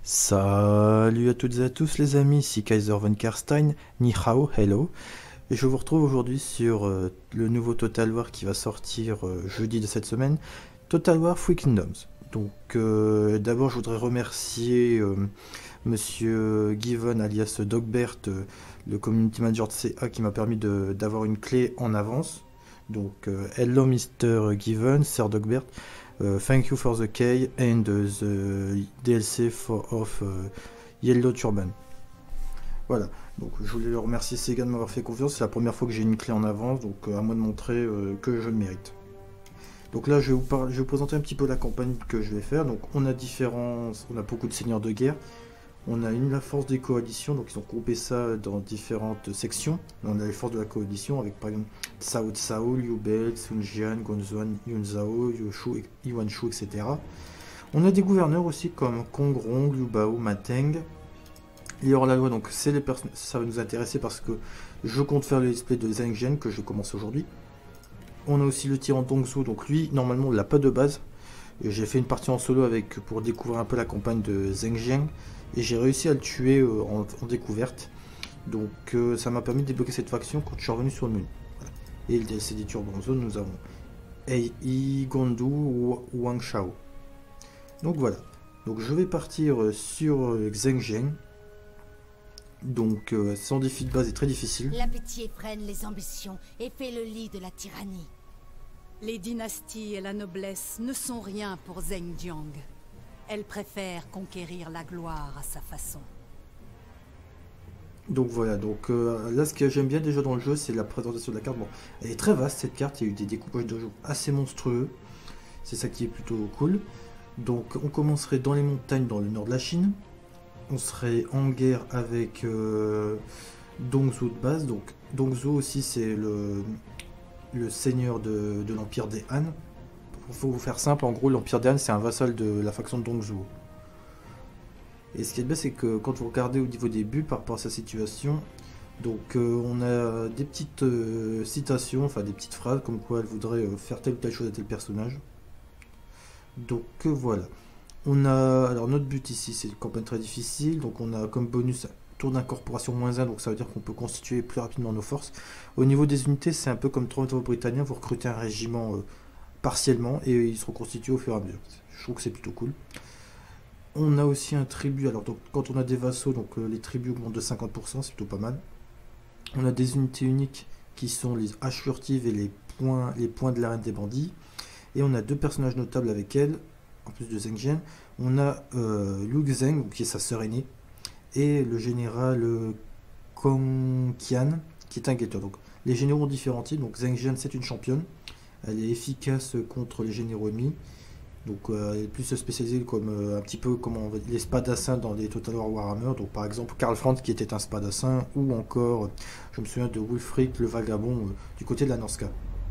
Salut à toutes et à tous les amis, ici Kaiser von Karstein, ni hao, hello. Et je vous retrouve aujourd'hui sur le nouveau Total War qui va sortir jeudi de cette semaine, Total War Three Kingdoms. Donc d'abord je voudrais remercier Monsieur Given alias Dogbert, le community manager de CA qui m'a permis d'avoir une clé en avance. Donc hello Mr. Given, Sir Dogbert. Thank you for the key and the DLC of Yellow Turban. Voilà, donc je voulais le remercier Sega de m'avoir fait confiance. C'est la première fois que j'ai une clé en avance, donc à moi de montrer que je le mérite. Donc là, je vais vous présenter un petit peu la campagne que je vais faire. Donc on a beaucoup de seigneurs de guerre. On a la force des coalitions, donc ils ont groupé ça dans différentes sections. Là, on a les forces de la coalition avec par exemple Cao Cao, Liu Bei, Sun Jian, Gonzhuan, Yun Zhao, Yushu, Yuan Shu, etc. On a des gouverneurs aussi comme Kong Rong, Liu Bao, Ma Teng. Les hors-la-loi, donc ça va nous intéresser parce que je compte faire le display de Zheng Jian que je commence aujourd'hui. On a aussi le tyran Dongzhou, donc lui, normalement, il n'a pas de base. J'ai fait une partie en solo pour découvrir un peu la campagne de Zheng Jian. Et j'ai réussi à le tuer en découverte. Donc ça m'a permis de débloquer cette faction quand je suis revenu sur le menu. Voilà. Et le DLC des Turban Zone, nous avons Ei Gondu Wang Shao. Donc voilà. Donc je vais partir sur Zheng Jian. Donc son défi de base est très difficile. L'appétit freine les ambitions et fait le lit de la tyrannie. Les dynasties et la noblesse ne sont rien pour Zheng Jiang. Elle préfère conquérir la gloire à sa façon. Donc voilà, donc là ce que j'aime bien déjà dans le jeu, c'est la présentation de la carte. Bon, elle est très vaste cette carte, il y a eu des découpages de jeu assez monstrueux. C'est ça qui est plutôt cool. Donc on commencerait dans les montagnes dans le nord de la Chine. On serait en guerre avec Dongzhou de base. Donc Dongzhou aussi c'est le seigneur de l'empire des Han. Il faut vous faire simple, en gros l'empire des Han c'est un vassal de la faction de Dongzhou. Et ce qui est bien c'est que quand vous regardez au niveau des buts par rapport à sa situation, donc on a des petites citations, enfin des petites phrases comme quoi elle voudrait faire telle ou telle chose à tel personnage. Donc voilà. Alors notre but ici c'est une campagne très difficile, donc on a comme bonus tour d'incorporation -1, donc ça veut dire qu'on peut constituer plus rapidement nos forces. Au niveau des unités c'est un peu comme Trône britanniens, vous recrutez un régiment partiellement et ils se reconstituent au fur et à mesure. Je trouve que c'est plutôt cool. On a aussi un tribut, alors donc, quand on a des vassaux, donc les tribus augmentent de 50%, c'est plutôt pas mal. On a des unités uniques qui sont les haches furtives et les points de l'arène des bandits. Et on a deux personnages notables avec elle, en plus de Zheng Jian. On a Liu Zheng, qui est sa sœur aînée, et le général Kong Qian, qui est un guetteur. Donc les généraux ont différents types, donc Zheng Jian c'est une championne. Elle est efficace contre les généraux ennemis. Donc elle est plus spécialisée comme un petit peu comme les spadassins dans les Total War Warhammer. Donc par exemple Karl Franz qui était un spadassin, ou encore je me souviens de Wulfric le vagabond du côté de la Norska.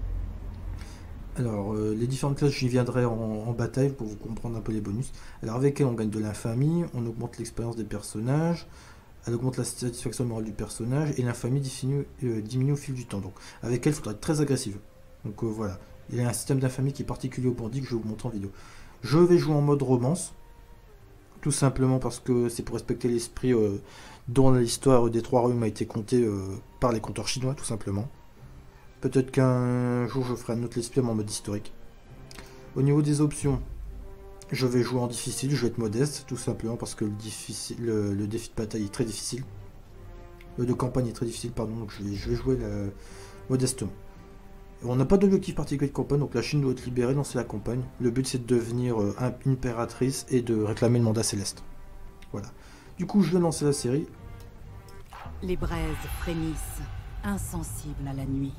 Alors les différentes classes j'y viendrai en bataille pour vous comprendre un peu les bonus. Alors avec elle on gagne de l'infamie, on augmente l'expérience des personnages, elle augmente la satisfaction morale du personnage et l'infamie diminue au fil du temps. Donc avec elle il faudra être très agressive. Donc voilà, il y a un système d'infamie qui est particulier aux bandits que je vais vous montrer en vidéo. Je vais jouer en mode romance, tout simplement parce que c'est pour respecter l'esprit dont l'histoire des Trois Royaumes a été contée par les conteurs chinois, tout simplement. Peut-être qu'un jour je ferai un autre let's play en mode historique. Au niveau des options, je vais jouer en difficile, je vais être modeste, tout simplement parce que le défi de bataille est très difficile. Le de campagne est très difficile, pardon, donc je vais jouer modestement. On n'a pas d'objectif particulier de campagne, donc la Chine doit être libérée, lancer la campagne. Le but c'est de devenir impératrice et de réclamer le mandat céleste. Voilà. Du coup, je vais lancer la série. Les braises frémissent, insensibles à la nuit.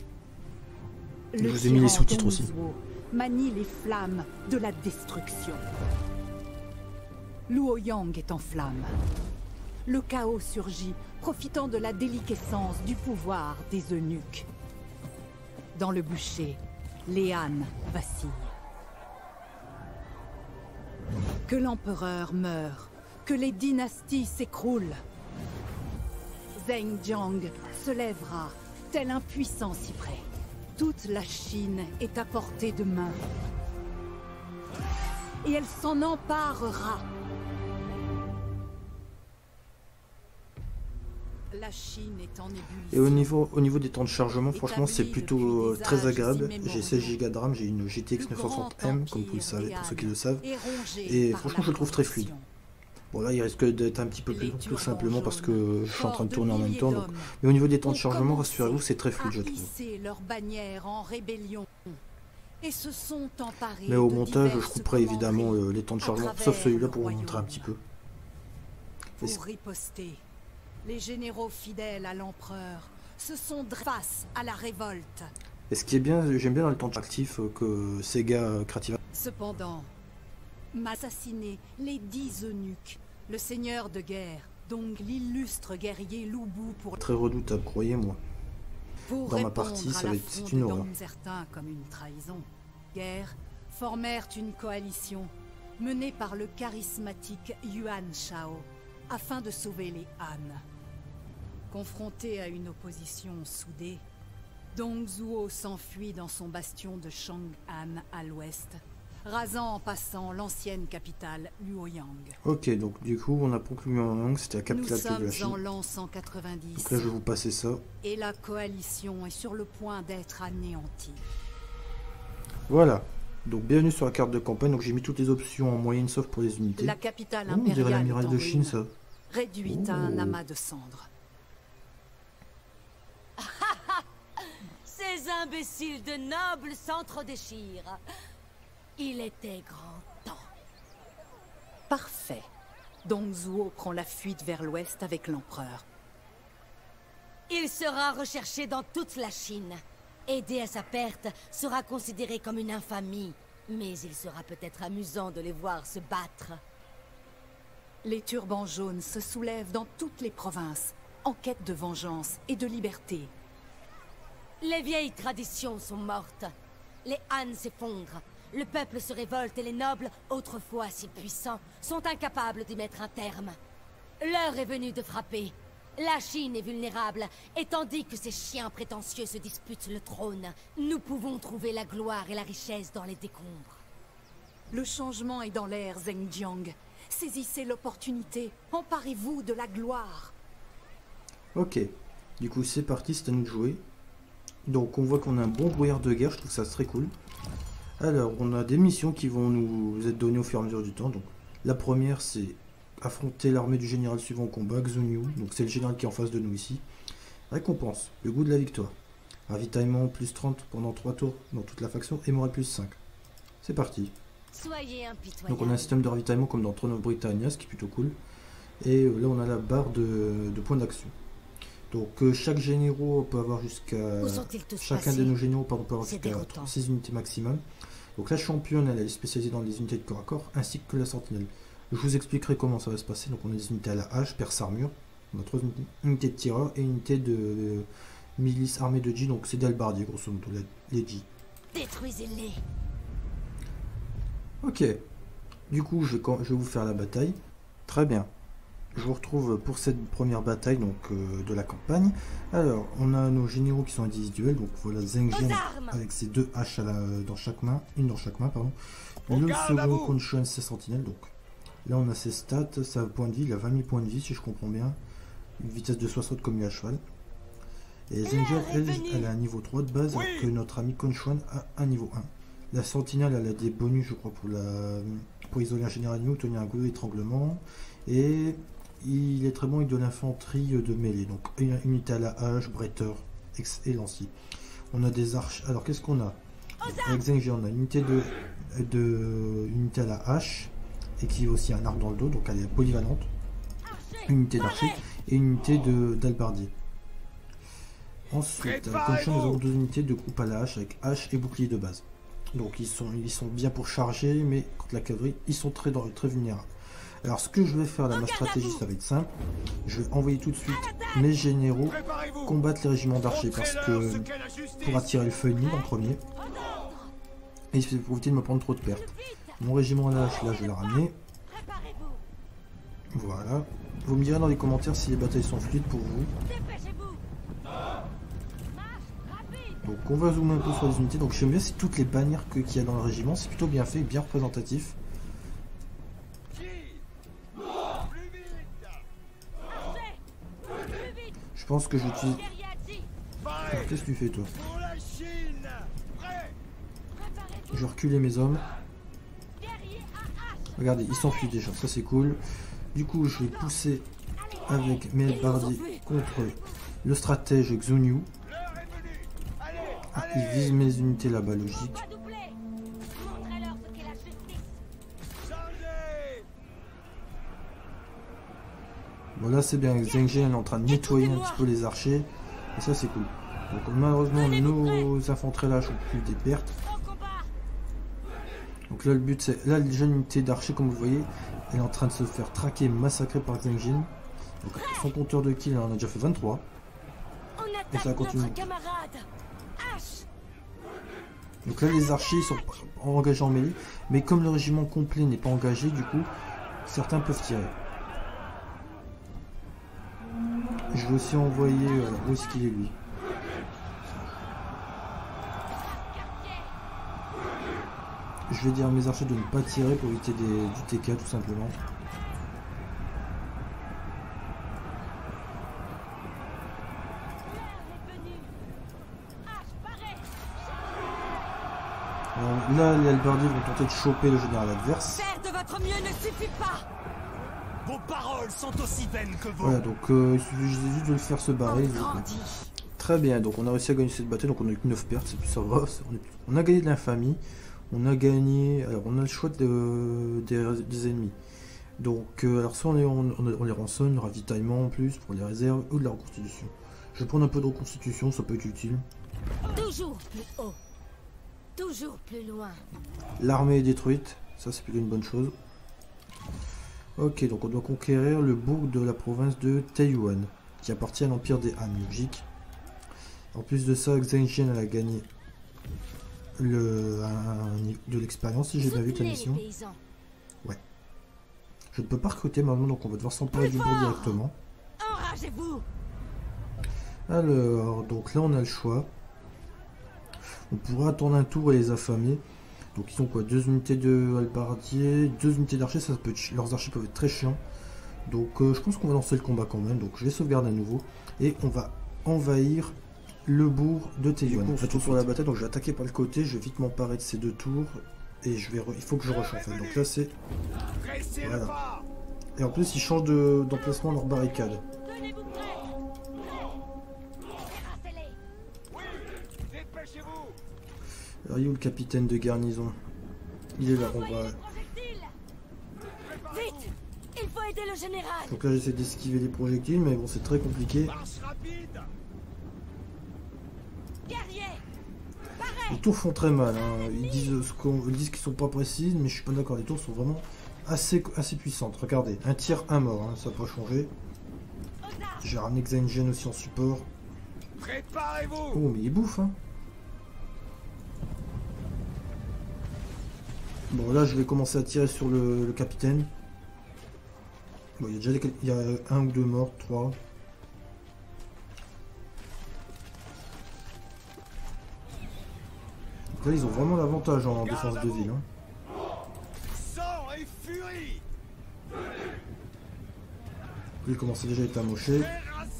Je vous ai mis les sous-titres aussi. Manie les flammes de la destruction. Luoyang est en flammes. Le chaos surgit, profitant de la déliquescence du pouvoir des eunuques. Dans le bûcher, les Han vacillent. Que l'empereur meure, que les dynasties s'écroulent. Zheng Jiang se lèvera, tel un puissant cyprès. Toute la Chine est à portée de main. Et elle s'en emparera. La Chine est en Et au niveau des temps de chargement, franchement, c'est plutôt très agréable. J'ai 16 Go de RAM, j'ai une GTX 960M, comme vous le savez, pour ceux qui le savent. Et franchement, je le trouve très fluide. Bon, là, il risque d'être un petit peu plus long, tout simplement parce que je suis en train de tourner en même temps. Donc... Mais au niveau des temps de chargement, rassurez-vous, c'est très fluide, je trouve. Leur bannière en rébellion. Et se sont emparés. Mais au montage, je couperai évidemment les temps de chargement, sauf celui-là pour vous montrer un petit peu. Pour riposter, les généraux fidèles à l'empereur se sont face à la révolte. Et ce qui est bien, j'aime bien dans le temps actif que Sega Creative. Cependant, m'assassiner les 10 eunuques, le seigneur de guerre, donc l'illustre guerrier Lubu pour... Très redoutable, croyez-moi. Dans ma partie, ça va être une horreur. Certains comme une trahison. Guerre formèrent une coalition menée par le charismatique Yuan Shao afin de sauver les Han. Confronté à une opposition soudée, Dong Zhuo s'enfuit dans son bastion de Chang'an à l'ouest, rasant en passant l'ancienne capitale Luoyang. Ok, donc du coup on apprend que Luoyang c'était la capitale de la Chine. Nous sommes en l'an 190. Donc là je vais vous passer ça. Et la coalition est sur le point d'être anéantie. Voilà. Donc bienvenue sur la carte de campagne. Donc j'ai mis toutes les options en moyenne sauf pour les unités. La capitale on dirait impériale l'amiral de Chine ça. Réduite à un amas de cendres. Ces imbéciles de nobles s'entre-déchirent. Il était grand temps. Parfait. Dong Zhuo prend la fuite vers l'ouest avec l'empereur. Il sera recherché dans toute la Chine. Aider à sa perte sera considéré comme une infamie. Mais il sera peut-être amusant de les voir se battre. Les turbans jaunes se soulèvent dans toutes les provinces, en quête de vengeance et de liberté. Les vieilles traditions sont mortes. Les Han s'effondrent. Le peuple se révolte et les nobles, autrefois si puissants, sont incapables d'y mettre un terme. L'heure est venue de frapper. La Chine est vulnérable, et tandis que ces chiens prétentieux se disputent le trône, nous pouvons trouver la gloire et la richesse dans les décombres. Le changement est dans l'air, Zhenjiang. Saisissez l'opportunité. Emparez-vous de la gloire. Ok. Du coup, c'est parti, c'est à nous de jouer. Donc, on voit qu'on a un bon brouillard de guerre. Je trouve ça très cool. Alors, on a des missions qui vont nous être données au fur et à mesure du temps. Donc, la première, c'est affronter l'armée du général suivant au combat, Xun Yu. Donc, c'est le général qui est en face de nous ici. Récompense, le goût de la victoire. Ravitaillement plus 30 pendant 3 tours dans toute la faction et morale plus 5. C'est parti. Soyez impitoyable. Donc on a un système de ravitaillement comme dans Throne of Britannia, ce qui est plutôt cool. Et là on a la barre de points d'action. Donc chaque généraux peut avoir jusqu'à... Chacun de nos généraux peut avoir jusqu'à 6 unités maximum. Donc la championne elle est spécialisée dans les unités de corps à corps, ainsi que la sentinelle. Je vous expliquerai comment ça va se passer. Donc on a des unités à la hache, perce armure. On a 3 unités de tireur et une unité de milice armée de G. Donc c'est d'albardier grosso modo, les G. Détruisez-les. Ok, du coup je vais vous faire la bataille. Très bien. Je vous retrouve pour cette première bataille donc de la campagne. Alors, on a nos généraux qui sont individuels. Donc voilà Zheng Jian avec ses 2 haches dans chaque main. Une dans chaque main, pardon. Le second Kongquan, ses sentinelles. Donc là on a ses stats, sa point de vie, il a 20 000 points de vie si je comprends bien. Une vitesse de 60 comme lui à cheval. Et Zheng Jian, elle a un niveau 3 de base, alors que notre ami Kongquan a un niveau 1. La sentinelle, elle a des bonus, je crois, pour isoler un général ennemi ou tenir un goulot d'étranglement. Et il est très bon avec de l'infanterie de mêlée. Donc, une unité à la hache, bretteur et lancier. On a des arches. Alors, qu'est-ce qu'on a? Avec Zheng Jian, on a une unité à la hache et qui a aussi un arc dans le dos. Donc, elle est polyvalente. Une unité d'archer et une unité d'albardier. Ensuite, avec Kongquan, nous avons 2 unités de groupe à la hache avec hache et bouclier de base. Donc ils sont bien pour charger, mais contre la cavalerie, ils sont très vulnérables. Alors ce que je vais faire, là, ma stratégie, ça va être simple. Je vais envoyer tout de suite mes généraux combattre les régiments d'archers, parce que pour attirer le feuillis en premier. Et pour éviter de me prendre trop de pertes. Mon régiment à la hache, là, je vais le ramener. Voilà. Vous me direz dans les commentaires si les batailles sont fluides pour vous. Donc on va zoomer un peu sur les unités. Donc j'aime bien c'est toutes les bannières qu'il y a dans le régiment. C'est plutôt bien fait, bien représentatif. Je pense que j'utilise... Qu'est-ce que tu fais toi? Je vais reculer mes hommes. Regardez, ils s'enfuient déjà, ça c'est cool. Du coup, je vais pousser avec mes hallebardiers contre le stratège Xunyu. Ah, il vise mes unités là-bas, logique. Bon là c'est bien, Zheng Jin est en train de nettoyer un petit peu les archers. Et ça c'est cool. Donc malheureusement nos infanteries là sont plus des pertes. Donc là le but c'est... Là déjà l'unité d'archers comme vous voyez, elle est en train de se faire traquer, massacrer par Zheng Jin. Donc son compteur de kills, on a déjà fait 23. Et ça continue. Donc là les archers sont engagés en mêlée. Mais comme le régiment complet n'est pas engagé, du coup, certains peuvent tirer. Je vais aussi envoyer... où est-ce qu'il est lui? Je vais dire à mes archers de ne pas tirer pour éviter du TK tout simplement. Alors, là les hallebardiers vont tenter de choper le général adverse. Faire de votre mieux ne suffit pas. Vos paroles sont aussi vaines que vos. Voilà, donc il suffit juste de le faire se barrer. Très bien, donc on a réussi à gagner cette bataille, donc on a eu que 9 pertes, ça va. On a gagné de l'infamie, on a gagné. Alors on a le choix des ennemis. Donc alors soit on les rançonne, le ravitaillement en plus pour les réserves ou de la reconstitution. Je vais prendre un peu de reconstitution, ça peut être utile. Toujours plus haut, toujours plus loin. L'armée est détruite, ça c'est plutôt une bonne chose. Ok, donc on doit conquérir le bourg de la province de Taiyuan, qui appartient à l'empire des Han, logique. En plus de ça, Zheng Jin elle a gagné de l'expérience, si j'ai bien vu ta mission. Ouais. Je ne peux pas recruter maintenant, donc on va devoir s'emparer du bourg directement. Enragez-vous. Alors, donc là on a le choix. On pourrait attendre un tour et les affamer. Donc ils ont quoi? 2 unités de hallebardiers, 2 unités d'archers, ça peut être, leurs archers peuvent être très chiants. Donc je pense qu'on va lancer le combat quand même. Donc je vais sauvegarder à nouveau. Et on va envahir le bourg de Taiyuan. On se retrouve sur la bataille, donc je vais attaquer par le côté, je vais vite m'emparer de ces 2 tours. Et il faut que je rush en fait. Donc là c'est... Voilà. Et en plus ils changent d'emplacement leur barricade. Alors il est où le capitaine de garnison? Il est là, on va... Vite, il faut aider le général. Donc là j'essaie d'esquiver les projectiles, mais bon c'est très compliqué. Les tours font très mal, hein. Ils disent qu'ils sont pas précises, mais je suis pas d'accord, les tours sont vraiment assez puissantes. Regardez, un tir, un mort, hein. Ça n'a pas changé. J'ai ramené Zheng Jin aussi en support. Oh mais il bouffe, hein. Bon là je vais commencer à tirer sur le capitaine. Bon il y a 1 ou 2 morts, 3. Donc là ils ont vraiment l'avantage en défense de ville. Hein. Sang et furie. Il commence déjà à être amoché. Là,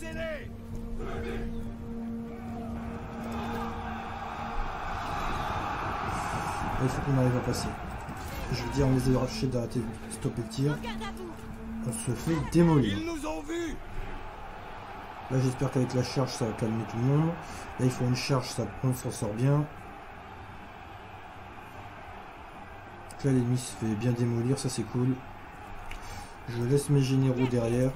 il faut qu'on arrive à passer. Je veux dire, on les a arrachés d'arrêter de stopper le tir. On se fait démolir. Là, j'espère qu'avec la charge, ça va calmer tout le monde. Là, il faut une charge, on s'en sort bien. Donc là, l'ennemi se fait bien démolir, ça c'est cool. Je laisse mes généraux derrière.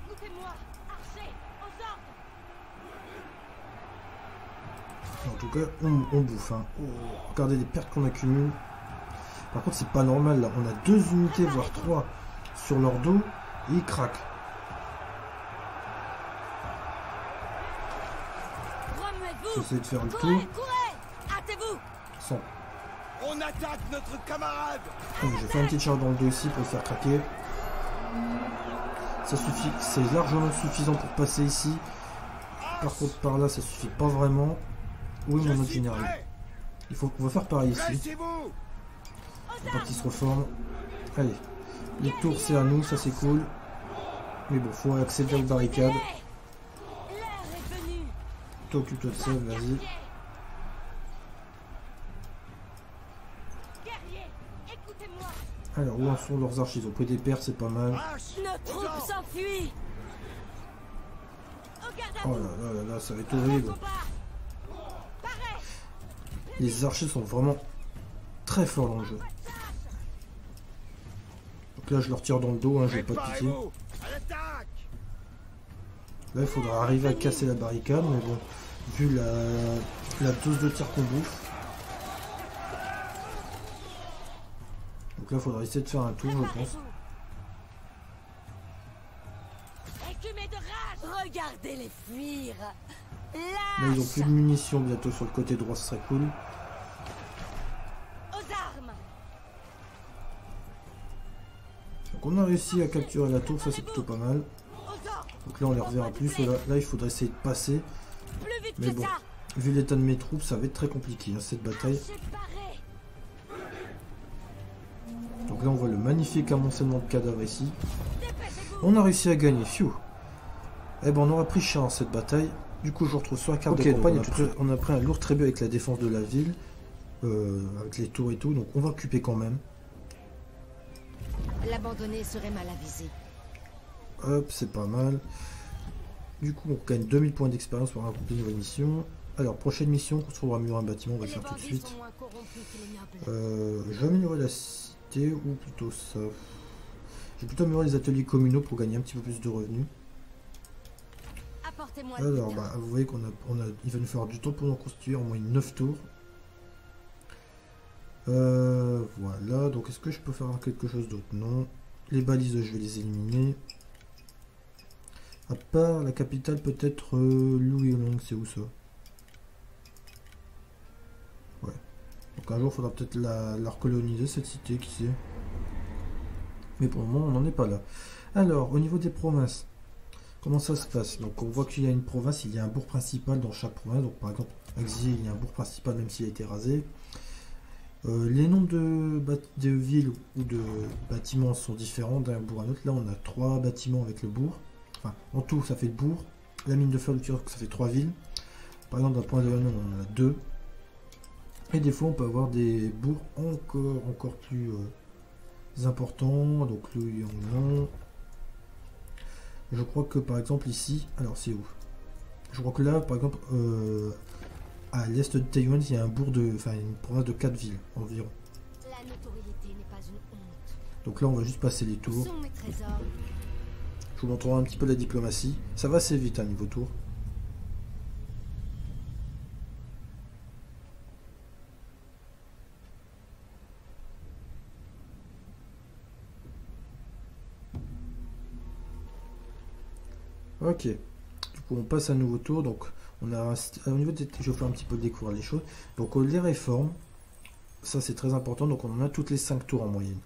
En tout cas, on bouffe. Hein. Oh, regardez les pertes qu'on accumule. Par contre, c'est pas normal là. On a 2 unités, voire 3 sur leur dos et ils craquent. J'essaie de faire le tour. Sans. On attaque notre camarade. Je vais faire une petite charge dans le dos ici pour le faire craquer. Ça suffit, c'est largement suffisant pour passer ici. Par contre, par là, ça suffit pas vraiment. Où est mon autre général? On va faire pareil ici. Faut pas qu'il se reforme. Allez, les tours c'est à nous, ça c'est cool. Mais bon, faut accéder à la barricade. toi occupe-toi de ça, vas-y. Alors, où en sont leurs arches? Ils ont pris des pertes, c'est pas mal. Nos troupes s'enfuient. Oh là là là là, ça va être horrible. Les archers sont vraiment très forts dans le jeu. Donc là, je leur tire dans le dos, hein, j'ai pas de pitié. Là, il faudra arriver à casser la barricade, mais bon, vu la dose de tir qu'on bouffe. Donc là, il faudra essayer de faire un tour, je pense. Regardez-les fuir. Là, ils ont plus de munitions bientôt sur le côté droit, ce serait cool. Aux armes. Donc on a réussi à capturer la tour, ça c'est plutôt pas mal. Donc là, on les reverra plus. Là, il faudrait essayer de passer. Mais bon, vu l'état de mes troupes, ça va être très compliqué, hein, cette bataille. Donc là, on voit le magnifique amoncellement de cadavres ici. On a réussi à gagner, phew. Eh ben, on aura pris cher cette bataille. Du coup, je retrouve sur la carte de campagne. On a pris un lourd tribut avec la défense de la ville. Avec les tours et tout. Donc, on va occuper quand même. L'abandonner serait mal avisé. Hop, c'est pas mal. Du coup, on gagne 2000 points d'expérience pour accomplir une nouvelle mission. Alors, prochaine mission, construire un mur, un bâtiment, on va le faire tout de suite. Je vais améliorer la cité, ou plutôt ça. Je vais plutôt améliorer les ateliers communaux pour gagner un petit peu plus de revenus. Alors, bah, vous voyez il va nous faire du temps pour nous construire en moyenne 9 tours. Voilà, donc est-ce que je peux faire quelque chose d'autre? Non. Les balises, je vais les éliminer. À part la capitale, peut-être Louis-Long, c'est où ça? Ouais. Donc un jour, il faudra peut-être la recoloniser, cette cité, qui sait. Mais pour le moment, on n'en est pas là. Alors, au niveau des provinces, comment ça se passe? Donc on voit qu'il y a une province, il y a un bourg principal dans chaque province. Donc par exemple, à Xier, il y a un bourg principal, même s'il a été rasé. Les noms de villes ou de bâtiments sont différents d'un bourg à un autre. Là, on a 3 bâtiments avec le bourg. Enfin, en tout, ça fait le bourg. La mine de fer du Turc, ça fait 3 villes. Par exemple, d'un point de vue, on en a 2. Et des fois, on peut avoir des bourgs encore plus importants. Donc, le Yonglong. Je crois que, par exemple, ici... Alors, c'est où? Je crois que là, par exemple... à l'est de Taïwan, il y a un bourg une province de 4 villes environ. La notoriété n'est pas une honte. Donc là, on va juste passer les tours. Sont mes trésors. Je vous montrerai un petit peu la diplomatie. Ça va assez vite, niveau tour. Ok. Du coup, on passe à un nouveau tour. Donc, on a au niveau des, je vais faire un petit peu découvrir les choses. Donc les réformes, ça c'est très important. Donc on en a toutes les 5 tours en moyenne.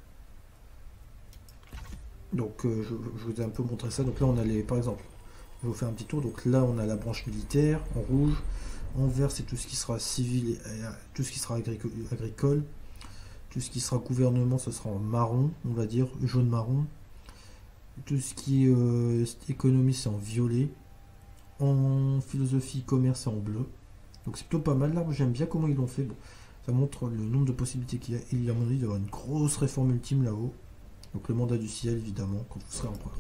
Donc je vous ai un peu montré ça. Donc là on a les, par exemple, je vais vous faire un petit tour. Donc là on a la branche militaire en rouge. En vert c'est tout ce qui sera civil et tout ce qui sera agricole. Tout ce qui sera gouvernement, ce sera en marron, on va dire jaune marron. Tout ce qui est économie c'est en violet. En philosophie, commerce en bleu. Donc c'est plutôt pas mal. Là, j'aime bien comment ils l'ont fait. Bon, ça montre le nombre de possibilités qu'il y a. Il y a mon avis d'avoir une grosse réforme ultime là-haut. Donc le mandat du ciel, évidemment, quand vous serez empereur.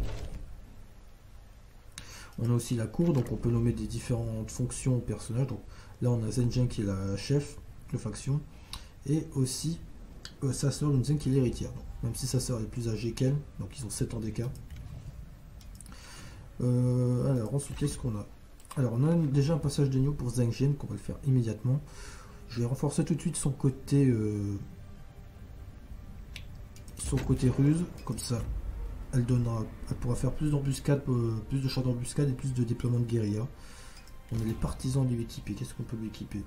On a aussi la cour, donc on peut nommer des différentes fonctions aux personnages. Donc là, on a Zenjin qui est la chef de faction. Et aussi sa sœur Lunzen qui est l'héritière. Même si sa sœur est plus âgée qu'elle. Donc ils ont 7 ans d'écart. Alors ensuite qu'est-ce qu'on a? Alors on a déjà un passage d'agneau pour Zheng Jian qu'on va le faire immédiatement. Je vais renforcer tout de suite son côté ruse, comme ça elle pourra faire plus d'embuscades, plus de chars d'embuscade et plus de déploiement de guérilla. On a les partisans lui équiper. Qu'est-ce qu'on peut lui équiper?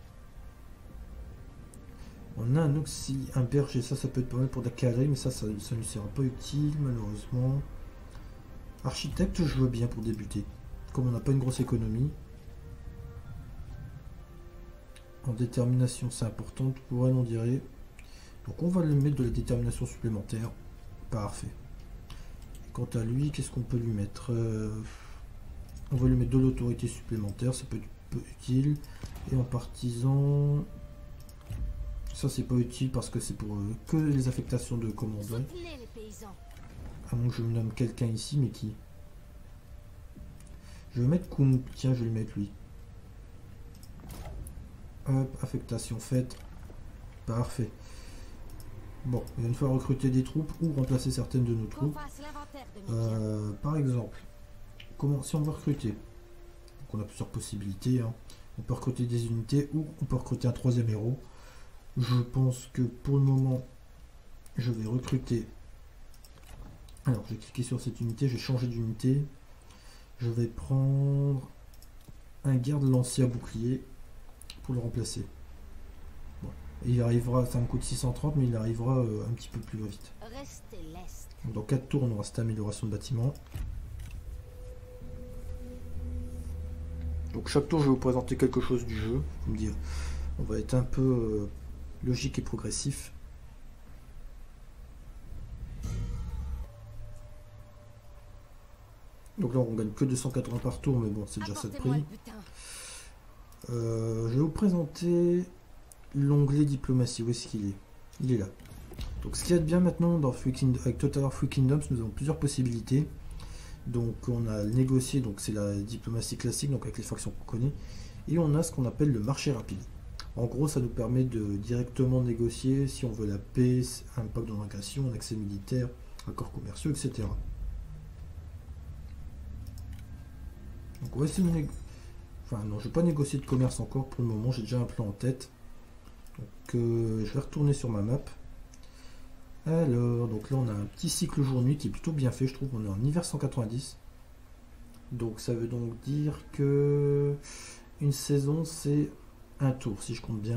On a un berger, ça peut être pas mal pour la cavalerie, mais ça ne lui sera pas utile malheureusement. Architecte, je veux bien pour débuter. Comme on n'a pas une grosse économie. En détermination, c'est important pour elle, on dirait. Donc on va lui mettre de la détermination supplémentaire. Parfait. Quant à lui, qu'est-ce qu'on peut lui mettre? On va lui mettre de l'autorité supplémentaire. Ça peut être peu utile. Et en partisan, ça c'est pas utile parce que c'est pour que les affectations de commandant. Soutenez les paysans. À moins que je me nomme quelqu'un ici, mais qui? Je vais mettre Koum, tiens, je vais le mettre lui. Hop, affectation faite. Parfait. Bon, il va une fois recruter des troupes ou remplacer certaines de nos Qu'on troupes. fasse l'inventaire de mes biens. Par exemple, comment si on veut recruter, donc on a plusieurs possibilités. Hein. On peut recruter des unités ou on peut recruter un troisième héros. Je pense que pour le moment, je vais recruter. Alors, j'ai cliqué sur cette unité, j'ai changé d'unité. Je vais prendre un garde lancier à bouclier pour le remplacer. Bon. Il arrivera, ça me coûte 630, mais il arrivera un petit peu plus vite. Restez leste. Donc, dans 4 tours, on aura cette amélioration de bâtiment. Donc chaque tour, je vais vous présenter quelque chose du jeu. Vous me dire, on va être un peu logique et progressif. Donc là, on gagne que 280 par tour, mais bon, c'est déjà ça de Apportez-moi prix. le butin. Je vais vous présenter l'onglet diplomatie. Où est-ce qu'il est? Il est là. Donc ce qu'il y a de bien maintenant dans avec Total War Free Kingdoms, nous avons plusieurs possibilités. Donc on a négocié, donc c'est la diplomatie classique, donc avec les factions qu'on connaît. Et on a ce qu'on appelle le marché rapide. En gros, ça nous permet de directement négocier si on veut la paix, un pacte d'embarcation, un accès militaire, accords commerciaux, etc. Donc on va essayer de négocier. Enfin non, je ne vais pas négocier de commerce encore pour le moment, j'ai déjà un plan en tête. Donc je vais retourner sur ma map. Alors, donc là on a un petit cycle jour-nuit qui est plutôt bien fait, je trouve. On est en hiver 190. Donc ça veut donc dire que une saison c'est un tour si je compte bien.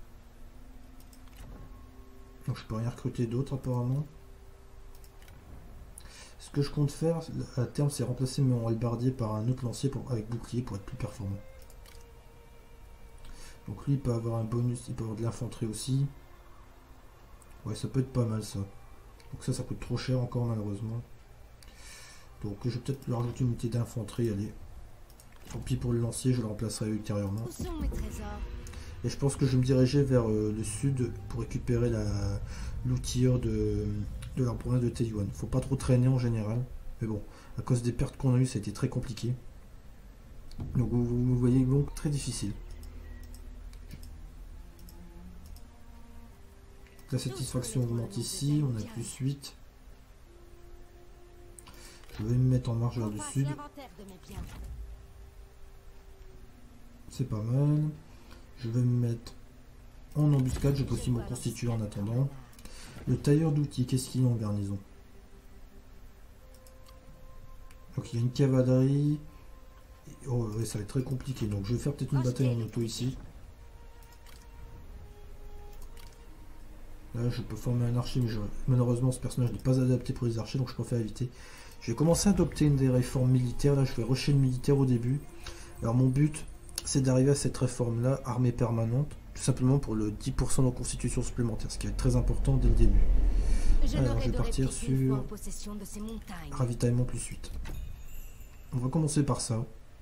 Donc je peux rien recruter d'autres apparemment. Ce que je compte faire à terme, c'est remplacer mon halbardier par un autre lancier avec bouclier pour être plus performant. Donc lui il peut avoir un bonus, il peut avoir de l'infanterie aussi. Ouais, ça peut être pas mal ça. Donc ça coûte trop cher encore malheureusement. Donc je vais peut-être lui rajouter une unité d'infanterie, allez. Tant pis pour le lancier, je le remplacerai ultérieurement. Où sont mes trésors? Et je pense que je vais me diriger vers le sud pour récupérer l'outilleur de la province de Taiyuan. Faut pas trop traîner en général. Mais bon, à cause des pertes qu'on a eues, ça a été très compliqué. Donc vous voyez donc très difficile. La satisfaction augmente ici, on a plus 8. Je vais me mettre en marche vers le sud. C'est pas mal. Je vais me mettre en embuscade, je peux aussi me constituer en attendant. Le tailleur d'outils, qu'est-ce qu'il y a en garnison? Donc il y a une cavalerie. Oh ouais, ça va être très compliqué, donc je vais faire peut-être une bataille en auto ici. Là je peux former un archer, mais malheureusement ce personnage n'est pas adapté pour les archers, donc je préfère éviter. Je vais commencer à adopter une des réformes militaires, là je vais rusher le militaire au début. Alors mon but c'est d'arriver à cette réforme là, armée permanente, tout simplement pour le 10% de constitution supplémentaire, ce qui va être très important dès le début. Alors je vais partir sur ravitaillement plus 8. On va commencer par ça.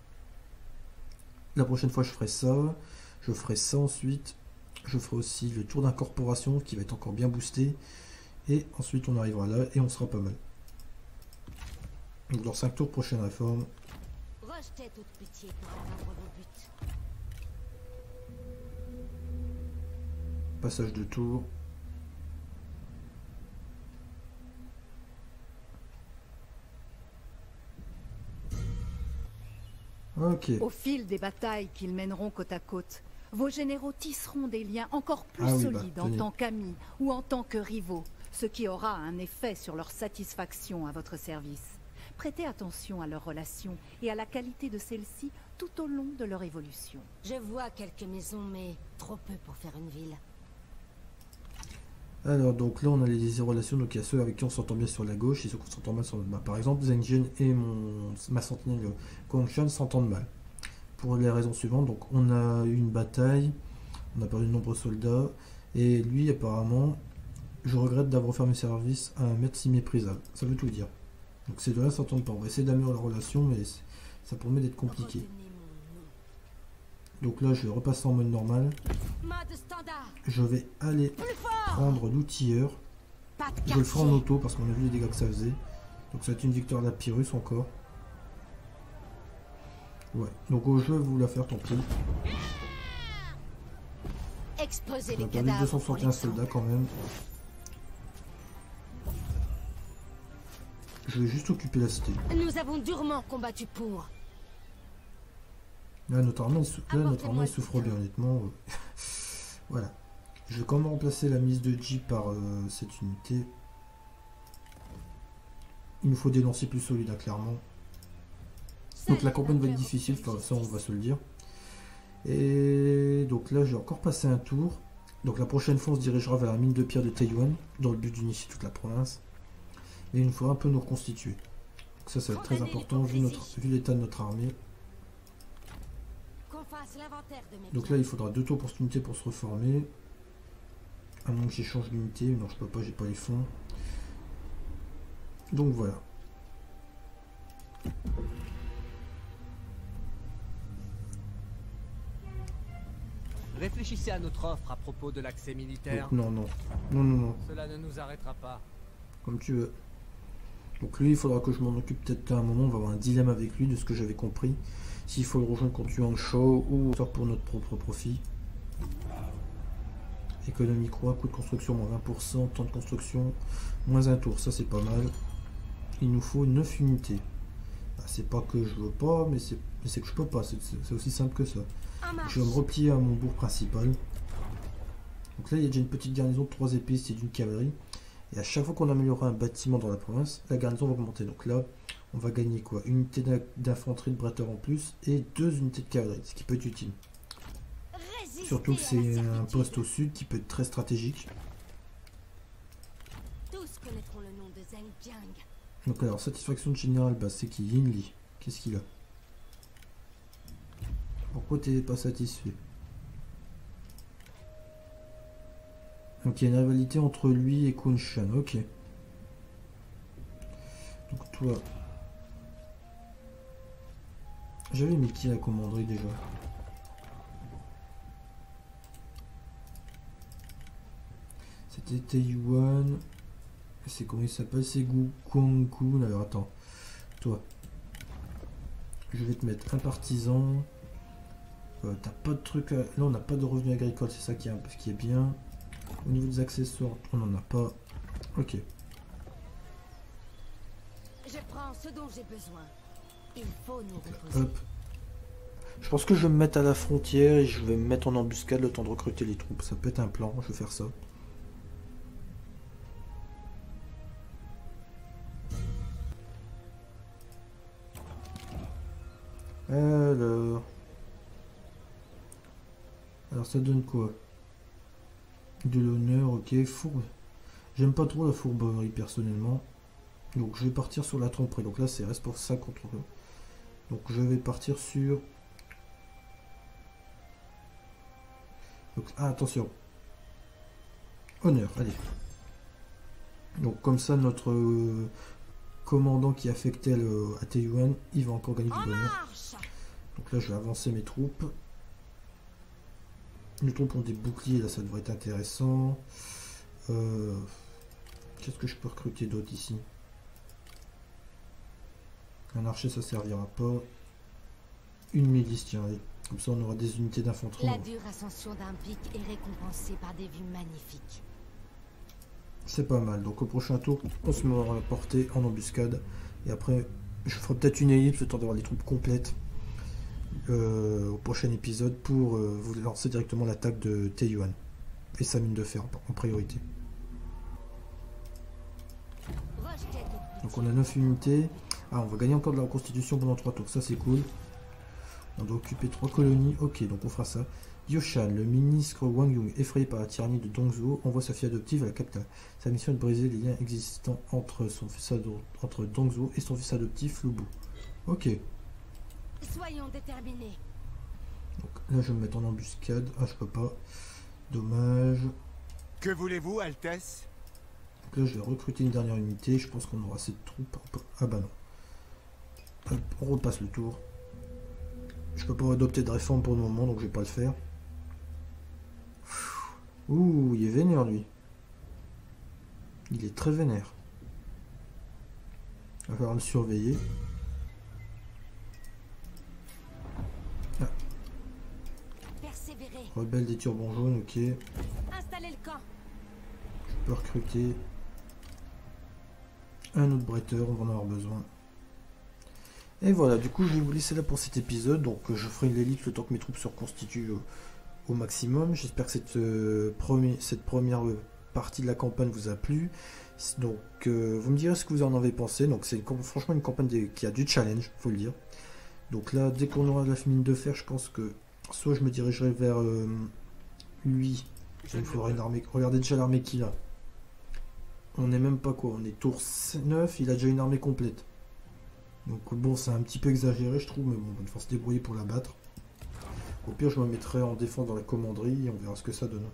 La prochaine fois je ferai ça ensuite. Je ferai aussi le tour d'incorporation qui va être encore bien boosté. Et ensuite on arrivera là et on sera pas mal. Donc dans 5 tours, prochaine réforme. Rejetez toute pitié pour atteindre vos buts. Passage de tour. Ok. Au fil des batailles qu'ils mèneront côte à côte, vos généraux tisseront des liens encore plus Ah oui, solides en tenez. tant qu'amis ou en tant que rivaux, ce qui aura un effet sur leur satisfaction à votre service. Prêtez attention à leurs relations et à la qualité de celles-ci tout au long de leur évolution. Je vois quelques maisons, mais trop peu pour faire une ville. Alors donc là on a les relations, donc il y a ceux avec qui on s'entend bien sur la gauche et ceux qui s'entend mal sur notre bas. Par exemple Zheng Jian et ma sentinelle Guangshan s'entendent mal. Pour les raisons suivantes, donc on a eu une bataille, on a perdu de nombreux soldats, et lui apparemment, je regrette d'avoir fait mes services à un maître si méprisable. Ça veut tout dire. Donc ces deux-là s'entendent pas. On va essayer d'améliorer la relation, mais ça promet d'être compliqué. Retenez mon nom. Donc là, je vais repasser en mode normal. Mode standard. Je vais aller Plus fort. prendre l'outilleur. Pas de Je le ferai en quartier. auto parce qu'on a vu les dégâts que ça faisait. Donc ça va être une victoire de la Pyrrhus encore. Ouais, donc je vais vous la faire tant pis. Exposer On les a perdu cadavres. 261 soldats quand même. Je vais juste occuper la cité. Nous avons durement combattu pour. Là, notre armée, elle souffre bien, honnêtement. Voilà. Je vais quand même remplacer la mise de J par cette unité. Il nous faut des lanciers plus solides, hein, clairement. Donc la campagne va être difficile, ça on va se le dire. Et donc là, je vais encore passer un tour. Donc la prochaine fois, on se dirigera vers la mine de pierre de Taiyuan, dans le but d'unifier toute la province. Et il nous faudra un peu nous reconstituer. Donc ça va être très important vu l'état de notre armée. Qu'on fasse l'inventaire de mes Donc biens. là, il faudra 2 tours pour cette unité pour se reformer. À moins que j'échange d'unité. Non, je peux pas, j'ai pas les fonds. Donc voilà. Réfléchissez à notre offre à propos de l'accès militaire. Donc non, non. Non, non, non. Cela ne nous arrêtera pas. Comme tu veux. Donc lui, il faudra que je m'en occupe peut-être à un moment. On va avoir un dilemme avec lui de ce que j'avais compris. S'il faut le rejoindre contre Yuan Shao ou faire pour notre propre profit. Économie croix, coût de construction moins 20%, temps de construction moins un tour. Ça c'est pas mal. Il nous faut 9 unités. Bah, c'est pas que je veux pas, mais c'est que je peux pas. C'est aussi simple que ça. En marche. Je vais me replier à mon bourg principal. Donc là, il y a déjà une petite garnison de 3 épices et d'une cavalerie. Et à chaque fois qu'on améliorera un bâtiment dans la province, la garnison va augmenter. Donc là, on va gagner quoi? Une unité d'infanterie de breteurs en plus et 2 unités de cavalerie, ce qui peut être utile. Résistez Surtout que à la c'est un servitude. poste au sud qui peut être très stratégique. Tous connaîtront le nom de Zheng Jiang. Donc alors, satisfaction de général, bah, c'est qui? Yin Li. Qu'est-ce qu'il a? Pourquoi t'es pas satisfait? Donc il y a une rivalité entre lui et Kunshan, ok. Donc toi... J'avais mis qui à la commanderie déjà? C'était Taiyuan. C'est comment il s'appelle? C'est Gu Guangkun. Alors attends. Toi. Je vais te mettre un partisan. T'as pas de truc à... Là on n'a pas de revenus agricoles, c'est ça qui est bien. Au niveau des accessoires, on n'en a pas. Ok. Je prends ce dont j'ai besoin. Il faut nous reposer. Hop. Je pense que je vais me mettre à la frontière et je vais me mettre en embuscade le temps de recruter les troupes. Ça peut être un plan, je vais faire ça. Alors ça donne quoi? De l'honneur, ok. Fourbe. J'aime pas trop la fourberie personnellement. Donc je vais partir sur la tromperie. Donc là c'est reste pour ça contre... Donc je vais partir sur... Donc, ah, attention. Honneur, allez. Donc comme ça notre commandant qui affectait à Taiyuan, il va encore gagner du En bonheur. marche. Donc là je vais avancer mes troupes. Les troupes ont des boucliers, là ça devrait être intéressant. Qu'est-ce que je peux recruter d'autre ici? Un archer ça servira pas. Une milice, tiens, allez. Comme ça on aura des unités d'infanterie. La dure ascension d'un pic est récompensée par des vues magnifiques. C'est pas mal. Donc au prochain tour, on se met à la portée en embuscade. Et après, je ferai peut-être une ellipse, le temps d'avoir les troupes complètes au prochain épisode pour vous lancer directement l'attaque de Taiyuan et sa mine de fer en priorité. Rejetez toute Donc on a 9 unités. Ah, on va gagner encore de la reconstitution pendant 3 tours. Ça c'est cool. On doit occuper 3 colonies. Ok, donc on fera ça. Yoshan, le ministre Wang Yung, effrayé par la tyrannie de Dongzhuo, envoie sa fille adoptive à la capitale. Sa mission est de briser les liens existants entre Dongzhuo et son fils adoptif Lubu. Ok. Soyons déterminés. Donc là je vais me mettre en embuscade. Ah je peux pas. Dommage. Que voulez-vous, Altesse? Donc là je vais recruter une dernière unité. Je pense qu'on aura assez de troupes. Ah bah non. Hop, on repasse le tour. Je peux pas adopter de réforme pour le moment, donc je vais pas le faire. Ouh, il est vénère lui. Il est très vénère. Il va falloir me surveiller. Ah. Persévérer. Rebelle des turbans jaunes, ok. Je Installez le camp. peux recruter un autre bretteur, on va en avoir besoin. Et voilà, du coup je vais vous laisser là pour cet épisode. Donc je ferai une élite le temps que mes troupes se reconstituent au maximum. J'espère que cette première partie de la campagne vous a plu. Donc vous me direz ce que vous en avez pensé. Donc c'est franchement une campagne qui a du challenge, faut le dire. Donc là, dès qu'on aura la mine de fer, je pense que soit je me dirigerai vers lui. Il me faudra une armée. Regardez déjà l'armée qu'il a. On n'est même pas quoi, on est tour 9, il a déjà une armée complète. Donc bon, c'est un petit peu exagéré je trouve, mais bon, on va devoir se débrouiller pour la battre. Au pire, je me mettrai en défense dans la commanderie et on verra ce que ça donne.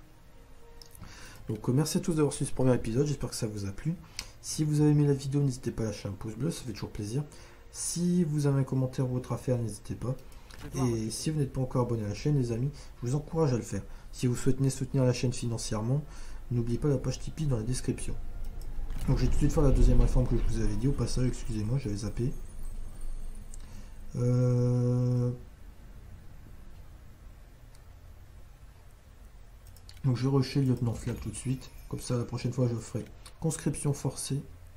Donc merci à tous d'avoir suivi ce premier épisode, j'espère que ça vous a plu. Si vous avez aimé la vidéo, n'hésitez pas à lâcher un pouce bleu, ça fait toujours plaisir. Si vous avez un commentaire ou autre à faire, n'hésitez pas. Et si vous n'êtes pas encore abonné à la chaîne, les amis, je vous encourage à le faire. Si vous souhaitez soutenir la chaîne financièrement, n'oubliez pas la page Tipeee dans la description. Donc je vais tout de suite faire la deuxième réforme que je vous avais dit. Au passage, excusez-moi, j'avais zappé. Donc je vais rusher le lieutenant Flag tout de suite. Comme ça, la prochaine fois, je ferai conscription forcée,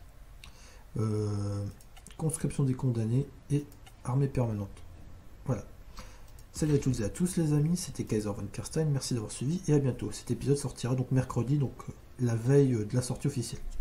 conscription des condamnés et armée permanente. Voilà. Salut à toutes et à tous les amis, c'était Kaiser von Kerstein, merci d'avoir suivi et à bientôt. Cet épisode sortira donc mercredi, donc la veille de la sortie officielle.